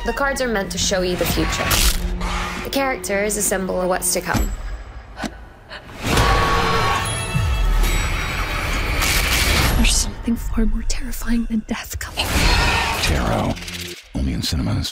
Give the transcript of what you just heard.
The cards are meant to show you the future. The character is a symbol of what's to come. There's something far more terrifying than death coming. Tarot. Only in cinemas.